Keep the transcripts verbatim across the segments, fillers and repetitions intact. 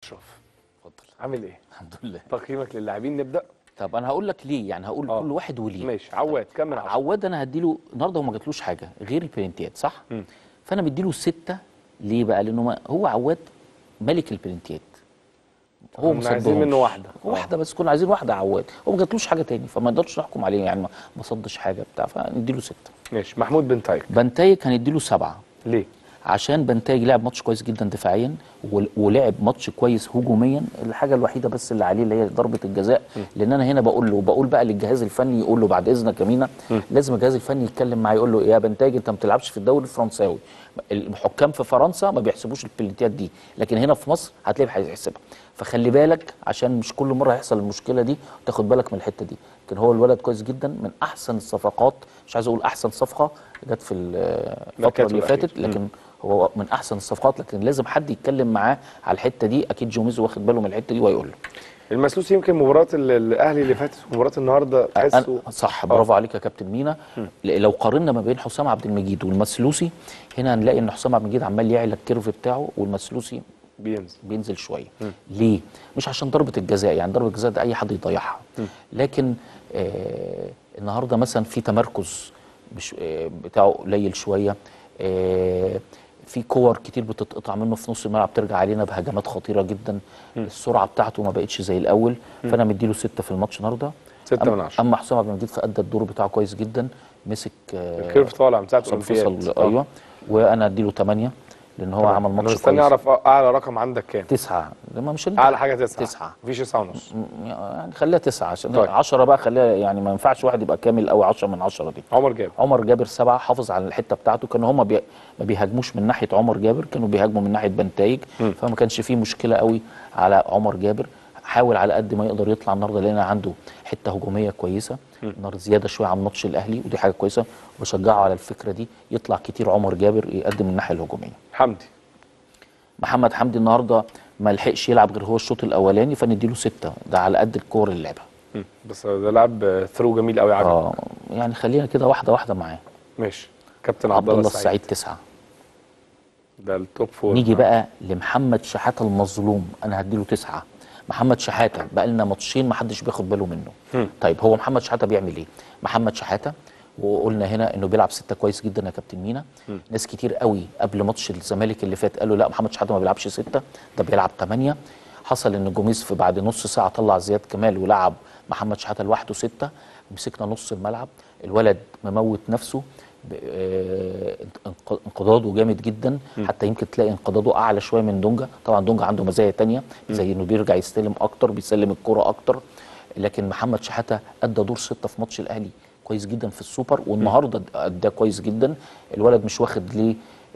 اشرف، اتفضل. عامل ايه؟ الحمد لله. تقييمك للاعبين نبدا. طب انا هقول لك ليه، يعني هقول آه. كل واحد وليه. ماشي. عواد كم من عشرة؟ عواد انا هديله النهارده، هو ما جاتلوش حاجه غير البلنتيات، صح؟ مم. فانا مديله ستة. ليه بقى؟ لانه ما هو عواد ملك البلنتيات، هو ما كنا عايزين منه صدهمش. واحده. واحده آه. بس، كنا عايزين واحده عواد، هو ما جاتلوش حاجه تاني، فما نقدرش نحكم عليه، يعني ما ما صدش حاجه بتاع، فنديله ستة. ماشي. محمود بن تايك. بنتايج هنديله سبعة. ليه؟ عشان بنتايج لعب ماتش كويس جدا دفاعيا، ول- ولعب ماتش كويس هجوميا. الحاجه الوحيده بس اللي عليه اللي هي ضربه الجزاء، لان انا هنا بقول له، وبقول بقى للجهاز الفني، يقول له بعد اذنك يا مينا، لازم الجهاز الفني يتكلم معاه، يقول له يا بنتايج انت ما بتلعبش في الدوري الفرنساوي، الحكام في فرنسا ما بيحسبوش البلنتيات دي، لكن هنا في مصر هتلاقيه هيحسبها، فخلي بالك عشان مش كل مره هيحصل المشكله دي، تاخد بالك من الحته دي. لكن هو الولد كويس جدا، من احسن الصفقات، مش عايز اقول احسن صفقه جت في الفتره اللي فاتت، لكن هو من احسن الصفقات، لكن لازم حد يتكلم معاه على الحته دي، اكيد جوميز واخد باله من الحته دي وهيقول له. المسلوسي يمكن مباراه ال- الاهلي اللي فاتت ومباراه النهارده تحسه صح، برافو عليك يا كابتن مينا. لو قارنا ما بين حسام عبد المجيد والمسلوسي، هنا هنلاقي ان حسام عبد المجيد عمال يعلى الكيرف بتاعه، والمسلوسي بينزل بينزل شويه. ليه؟ مش عشان ضربه الجزاء، يعني ضربه الجزاء ده اي حد يضيعها، لكن آه النهارده مثلا في تمركز مش آه بتاعه قليل شويه، آه في كور كتير بتتقطع منه في نص الملعب، ترجع علينا بهجمات خطيره جدا. م. السرعه بتاعته ما بقتش زي الاول، م. فانا مديله ستة في الماتش النهارده. ستة من عشرة. اما حسام عبد المجيد فادى الدور بتاعه كويس جدا، مسك آه الكيرف طالع من ساعه الاولمبياد. ايوه. وانا اديله ثمانية، لان هو عمل ماتش كويس. انا مستني اعرف اعلى رقم عندك كام. تسعة. لما مش اعلى حاجه تسعة. تسعة. مفيش تسعة ونص. يعني خليها تسعة، عشان طيب. عشرة بقى خليها، يعني ما ينفعش واحد يبقى كامل قوي عشرة من عشرة دي. عمر جابر. عمر جابر سبعة، حافظ على الحته بتاعته، كانوا هم بي... ما بيهاجموش من ناحيه عمر جابر، كانوا بيهاجموا من ناحيه بنتايج، فما كانش فيه مشكله قوي على عمر جابر. حاول على قد ما يقدر يطلع النهارده، لان عنده حته هجوميه كويسه النهارده زياده شويه عن ماتش الاهلي، ودي حاجه كويسه، وبشجعه على الفكره دي، يطلع كتير عمر جابر يقدم من الناحيه الهجوميه. حمدي. محمد حمدي النهارده ما لحقش يلعب غير هو الشوط الاولاني، فنديله ستة، ده على قد الكور اللي لعبها. بس ده لعب ثرو جميل قوي، عجبك. اه يعني خلينا كده واحده واحده معاه. ماشي. كابتن عبد الله السعيد تسعة. ده التوب فور. نيجي بقى لمحمد شحاته المظلوم، انا هديله تسعة. محمد شحاته بقى لنا ماتشين ما حدش بياخد باله منه. م. طيب هو محمد شحاته بيعمل ايه؟ محمد شحاته وقلنا هنا انه بيلعب ستة كويس جدا يا كابتن مينا. م. ناس كتير قوي قبل ماتش الزمالك اللي فات قالوا لا محمد شحاته ما بيلعبش ستة، ده بيلعب ثمانية. حصل ان جوميز في بعد نص ساعه طلع زياد كمال ولعب محمد شحاته لوحده ستة، مسكنا نص الملعب، الولد مموت نفسه، انقضاضه جامد جدا. م. حتى يمكن تلاقي انقضاضه اعلى شويه من دونجا، طبعا دونجا عنده مزايا تانية زي انه بيرجع يستلم اكتر، بيسلم الكرة اكتر، لكن محمد شحاته ادى دور ستة في ماتش الاهلي كويس جدا في السوبر، والنهارده ادى كويس جدا. الولد مش واخد ليه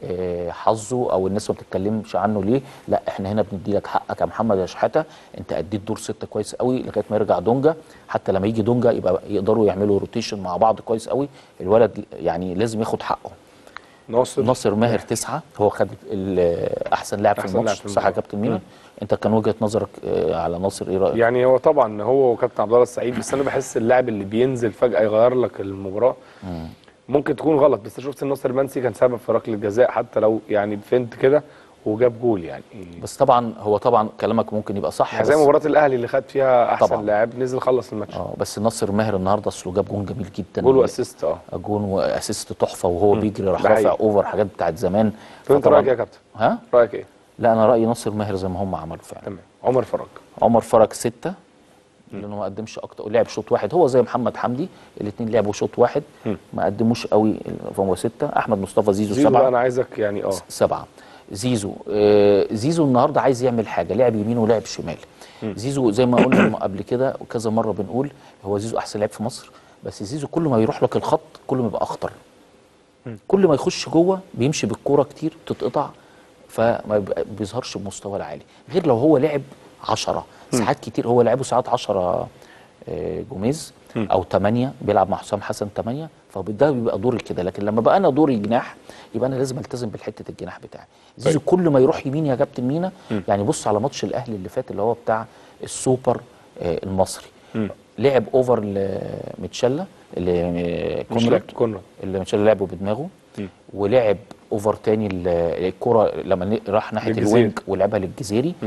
حظه او الناس ما بتتكلمش عنه ليه، لا احنا هنا بندي لك حقك يا محمد يا شحاته، انت اديت دور ستة كويس قوي لغايه ما يرجع دونجا، حتى لما يجي دونجا يبقى يقدروا يعملوا روتيشن مع بعض كويس قوي. الولد يعني لازم ياخد حقه. ناصر ناصر ماهر تسعة، هو خد احسن لاعب في الماتش، صح يا كابتن مينا؟ انت كان وجهه نظرك على ناصر ايه رايك؟ يعني هو طبعا هو وكابتن عبد الله السعيد، بس انا بحس اللاعب اللي بينزل فجاه يغير لك المباراه مم. ممكن تكون غلط، بس شفت ناصر المنسي كان سبب في ركله جزاء، حتى لو يعني فنت كده وجاب جول يعني. بس طبعا هو طبعا كلامك ممكن يبقى صح، يعني زي مباراه الاهلي اللي خد فيها احسن لاعب نزل خلص الماتش. اه بس ناصر ماهر النهارده اصله جاب جون جميل جدا، جول واسيست. اه جون واسيست تحفه، وهو بيجري راح رافع اوفر حاجات بتاعت زمان. طب انت رايك ايه يا كابتن؟ ها؟ رايك ايه؟ لا انا رايي ناصر ماهر زي ما هم عملوا فعلا. تمام. عمر فرج. عمر فرج ستة، لانه ما قدمش اكتر، لعب شوط واحد، هو زي محمد حمدي الاثنين لعبوا شوط واحد، م. ما قدموش قوي، فهو ستة. احمد مصطفى زيزو, زيزو سبعة. انا عايزك يعني اه سبعة. زيزو آه زيزو النهارده عايز يعمل حاجه، لعب يمين ولعب شمال. م. زيزو زي ما قلنا قبل كده وكذا مره بنقول، هو زيزو احسن لاعب في مصر، بس زيزو كل ما يروح لك الخط كل ما يبقى اخطر، م. كل ما يخش جوه بيمشي بالكوره كتير تتقطع، فما بيظهرش بمستوى العالي، غير لو هو لعب عشرة ساعات كتير. هو لعبه ساعات عشرة جوميز او ثمانية، بيلعب مع حسام حسن ثمانية، فده بيبقى دوري كده. لكن لما بقى انا دوري جناح يبقى انا لازم التزم بالحته الجناح بتاعي. زيزو كل ما يروح يمين يا كابتن مينا، يعني بص على ماتش الاهلي اللي فات اللي هو بتاع السوبر المصري، لعب اوفر لميتشيلا اللي كونراد اللي ميتشيلا لعبه بدماغه، ولعب اوفر تاني الكره لما راح ناحيه الوينج ولعبها للجزيري.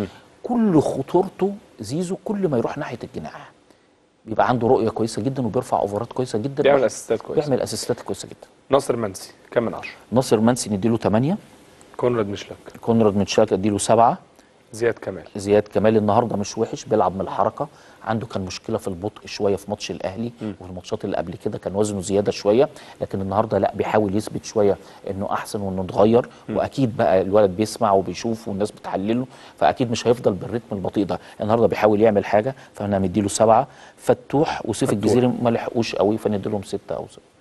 كل خطورته زيزو كل ما يروح ناحيه الجناح بيبقى عنده رؤيه كويسه جدا وبيرفع اوفرات كويسه جدا، بيعمل اسيستات كويسه، بيعمل اسيستات كويسه جدا. ناصر منسي كام من عشرة؟ ناصر منسي نديله ثمانية. كونراد مشلك كونراد متشاك اديله سبعة. زياد كمال زياد كمال النهارده مش وحش، بيلعب من الحركه، عنده كان مشكله في البطء شويه في ماتش الاهلي وفي الماتشات اللي قبل كده كان وزنه زياده شويه، لكن النهارده لا بيحاول يثبت شويه انه احسن وانه اتغير، واكيد بقى الولد بيسمع وبيشوف والناس بتحلله، فاكيد مش هيفضل بالريتم البطيء ده. النهارده بيحاول يعمل حاجه فانا مديله سبعه. فتوح وسيف الجزيري ما لحقوش قوي فنديلهم سته او سبعه.